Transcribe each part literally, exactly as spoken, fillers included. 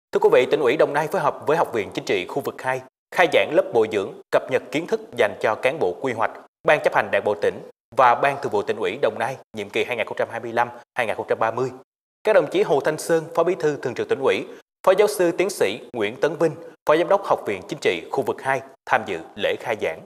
Thưa quý vị, Tỉnh ủy Đồng Nai phối hợp với Học viện Chính trị khu vực hai khai giảng lớp bồi dưỡng cập nhật kiến thức dành cho cán bộ quy hoạch, Ban chấp hành Đảng bộ tỉnh và Ban Thường vụ Tỉnh ủy Đồng Nai nhiệm kỳ hai nghìn không trăm hai mươi lăm đến hai nghìn không trăm ba mươi. Các đồng chí Hồ Thanh Sơn, Phó Bí thư Thường trực Tỉnh ủy, Phó giáo sư tiến sĩ Nguyễn Tấn Vinh, Phó Giám đốc Học viện Chính trị khu vực hai tham dự lễ khai giảng.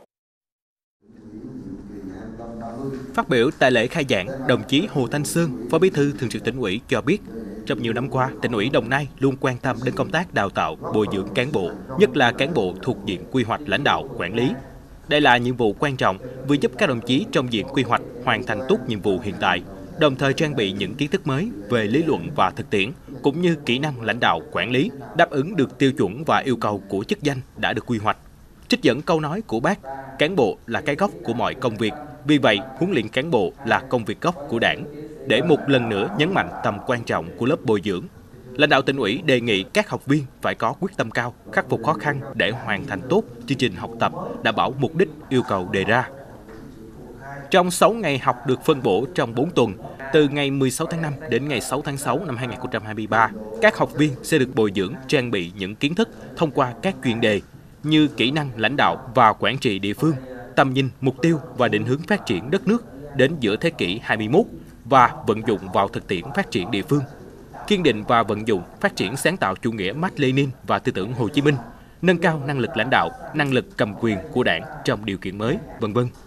Phát biểu tại lễ khai giảng, đồng chí Hồ Thanh Sơn, Phó Bí thư Thường trực Tỉnh ủy cho biết, trong nhiều năm qua, Tỉnh ủy Đồng Nai luôn quan tâm đến công tác đào tạo, bồi dưỡng cán bộ, nhất là cán bộ thuộc diện quy hoạch lãnh đạo, quản lý. Đây là nhiệm vụ quan trọng vừa giúp các đồng chí trong diện quy hoạch hoàn thành tốt nhiệm vụ hiện tại, đồng thời trang bị những kiến thức mới về lý luận và thực tiễn, cũng như kỹ năng lãnh đạo, quản lý, đáp ứng được tiêu chuẩn và yêu cầu của chức danh đã được quy hoạch. Trích dẫn câu nói của Bác, cán bộ là cái gốc của mọi công việc, vì vậy huấn luyện cán bộ là công việc gốc của Đảng. Để một lần nữa nhấn mạnh tầm quan trọng của lớp bồi dưỡng, lãnh đạo Tỉnh ủy đề nghị các học viên phải có quyết tâm cao, khắc phục khó khăn để hoàn thành tốt chương trình học tập, đảm bảo mục đích yêu cầu đề ra. Trong sáu ngày học được phân bổ trong bốn tuần, từ ngày mười sáu tháng năm đến ngày sáu tháng sáu năm hai nghìn không trăm hai mươi ba, các học viên sẽ được bồi dưỡng trang bị những kiến thức thông qua các chuyên đề như kỹ năng lãnh đạo và quản trị địa phương, tầm nhìn, mục tiêu và định hướng phát triển đất nước đến giữa thế kỷ hai mươi mốt và vận dụng vào thực tiễn phát triển địa phương, kiên định và vận dụng phát triển sáng tạo chủ nghĩa Mác Lênin và tư tưởng Hồ Chí Minh, nâng cao năng lực lãnh đạo, năng lực cầm quyền của Đảng trong điều kiện mới, vân vân.